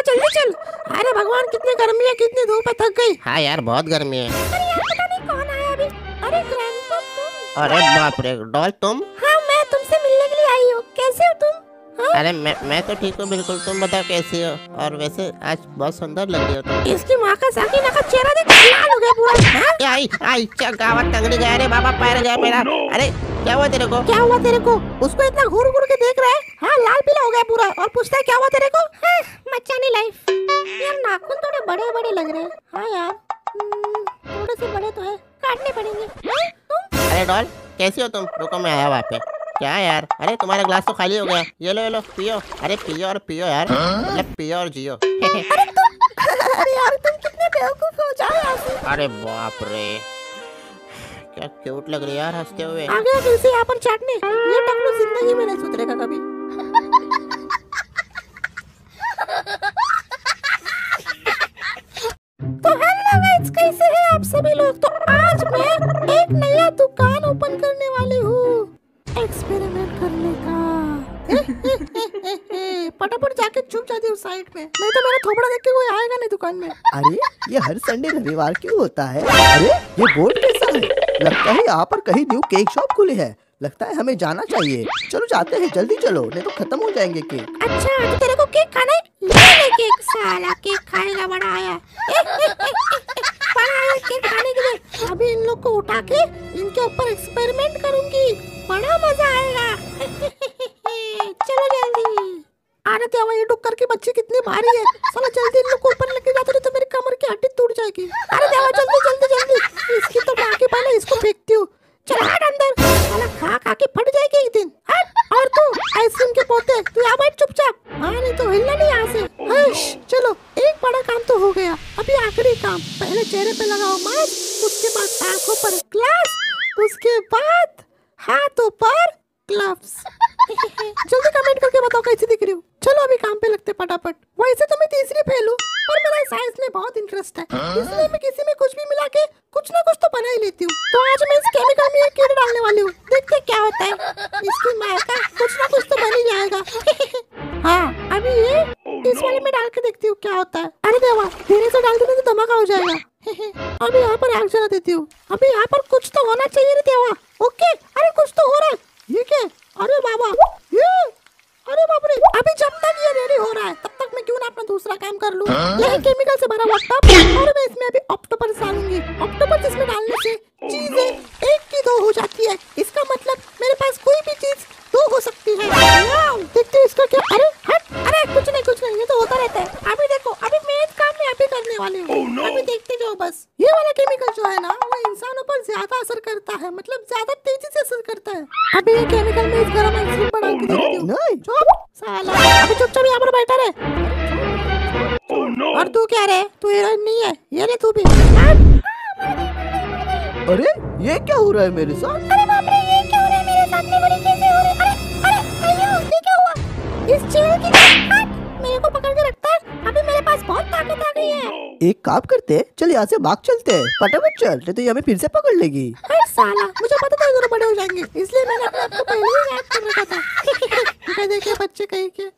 जल्दी चल। अरे भगवान कितनी गर्मी है, कितनी धूप है, थक गई। हाँ यार बहुत गर्मी है। अरे यार पता नहीं कौन आया अभी। अरे ग्रैंडपा तुम? अरे बाप रे डॉल तुम? हाँ मैं तुमसे मिलने के लिए आई हूँ। कैसे हो तुम? हाँ? अरे मैं तो ठीक हूँ बिल्कुल, तुम बताओ कैसी हो? और वैसे आज बहुत सुंदर लग रही हो तुम। इसकी माँ का साकिना का चेहरा देख लाल हो गया पूरा। हाँ? आई आई क्या गावत टंगड़ी गया रे बाबा, पैर गया मेरा। अरे क्या हुआ तेरे को? क्या हुआ तेरे को? उसको इतना घूर घूर के देख रहा है। हाँ लाल पीला हो गया पूरा और पूछता है क्या हुआ तेरे को? हाँ, मचानी लाइफ। यार नाखून थोड़े बड़े बड़े लग रहे हैं। हाँ यार थोड़े से बड़े तो है, काटने पड़ेंगे। तुम? अरे डॉल कैसी हो तुम? रुको मैं आया वहाँ पे। क्या यार, अरे तुम्हारा ग्लास तो खाली हो गया, ये लो पियो। अरे पियो और पियो यार, मतलब पियो और जियो। अरे यार तुम कितने बेवकूफ हो, जाओ यहाँ से। अरे बाप रे क्या क्यूट लग रही है यार हंसते हुए। आ गया फिर से यहाँ पर चाटने। ये टकलू जिंदगी में नहीं सुधरेगा कभी। तो हेलो गाइस, कैसे हैं आप सभी लोग? तो आज मैं एक नया दुकान ओपन करने वाली हूँ, एक्सपेरिमेंट करने का। फटाफट जाके छुप जाती हूँ साइड में, नहीं तो मेरा थोबड़ा देख के कोई आएगा नहीं दुकान में। अरे ये हर संडे रविवार क्यों होता है? अरे ये बोर्ड कैसा है? लगता है यहाँ पर कहीं न्यू केक शॉप खुली है। लगता है हमें जाना चाहिए। चलो जाते हैं, जल्दी चलो नहीं तो खत्म हो जाएंगे केक। अच्छा तो तेरे को केक खाना है? ले केक, साला केक खाएगा बड़ा आया। बड़ा आया केक खाने के लिए। अभी इन लोग को उठा के इनके ऊपर एक्सपेरिमेंट करूंगी, बड़ा मजा आएगा। चलो जल्दी। अरे तो ये डुक्कर की बच्ची कितनी भारी है, साला जल्दी इन लोग को ऊपर लेके जाते नहीं तो मेरी कमर की हड्डी टूट जाएगी। अरे देवा जल्दी जल्दी जल्दी, इसकी तो बाकी पहले इसको फेंकती हूँ। चल हट अंदर, साला खा खा के फट जाएगी एक दिन। हट। और तू आइसक्रीम के पोते, तू यहाँ बैठ चुपचाप। हाँ नहीं तो हिलना नहीं यहाँ से। चलो एक बड़ा काम तो हो गया, अभी आखिरी काम। पहले चेहरे पे लगाओ मास्क, उसके बाद आंखों पर ग्लास, उसके बाद हाथों पर ग्लव्स। जल्दी कमेंट करके बताओ कैसी दिख रही हूँ। चलो अभी काम पे लगते फटाफट। वैसे तो मैं तीसरी फेल हूँ, पर मेरा साइंस में बहुत इंटरेस्ट है, इसलिए मैं किसी में कुछ भी मिला के कुछ ना कुछ तो बना ही लेती हूँ। तो आज मैं इस केमिकल में एक कीड़ा डालने वाली हूँ, देखते क्या होता है। इसकी माँ का कुछ ना कुछ तो बन ही जाएगा। हाँ अभी ये इस वाले में डाल के देखती हूँ क्या होता है। अरे देवा धीरे से डाल देने तो धमाका हो जाएगा। अभी यहाँ पर आग जला देती हूँ। अभी यहाँ पर कुछ तो होना चाहिए रे देवा। ओके अरे कुछ तो हो रहा है। ये क्या? अरे बाबा ये, अरे बाप रे, अभी जब तक ये रेडी हो रहा है तब तक मैं क्यों ना अपना दूसरा काम कर लूं। ये केमिकल से भरा हुआ टब, और मैं इसमें अभी ऑक्टोपस डालूंगी। ऑक्टोपस इसमें डालने से चीजें एक की दो हो जाती है। इसका मतलब मेरे पास कोई भी चीज दो हो सकती है। देखते इसका क्या। अरे हट, अरे कुछ नहीं, ये तो होता रहता है। अभी देखो, अभी मैं इस काम में अभी करने वाली हूँ। अभी देखते जाओ बस। ये वाला केमिकल जो है ना वो इंसानों पर ज्यादा असर करता है, मतलब ज्यादा तेजी से असर करता है। अभी ये केमिकल में इस गरम आइसक्रीम पर डाल के देखती हूँ। नहीं चुप साला, अभी चुपचाप यहाँ पर बैठा रहे। और तू क्या रे, तू हीरोइन नहीं है, ये रे तू भी। अरे ये क्या हो रहा है मेरे साथ? अरे बाप रे, ये क्या हो रहा है मेरे साथ में? बड़ी कैसे हो रही है? अरे अयो, ये क्या हुआ? इस चेहरे की हट, मेरे को पकड़ के रखता है। अभी मेरे पास बहुत ताकत आ गई है। एक काम करते हैं, चल यहाँ से भाग चलते हैं। फटाफट चल नहीं तो ये हमें फिर से पकड़ लेगी। अरे साला, मुझे पता था जरूर बड़े हो जाएंगे, इसलिए मैंने अपने आप को पहले ही गायब कर रखा था। देखिए बच्चे कहीं के।